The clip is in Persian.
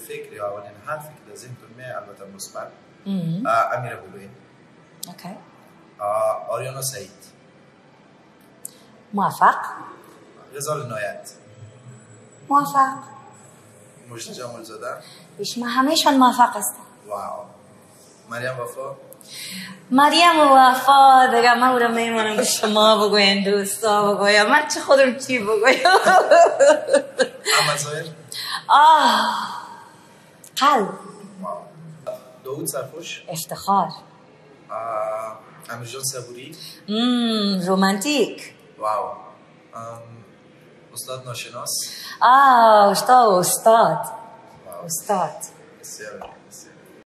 فکر یا اولین حرفی که در ذهنتون میاد البته مثبت امیر بلوین. اوکی. آریانا سعید. موفق. غزال عنایت. موفق. مجد جمال زاده. ما همهشان موفق هستن. واو. مریم وفا. مریم وفا دیگه من او را میمانم که شما بگوین دوستا بگویم من چه خودم چی بگویم. احمد ظاهر. قلب. واو. داوود سرخوش. افتخار. امیرجان صبوری. رومانتیک. واو. استاد ناشناس. استاد. واو. استاد. بسیار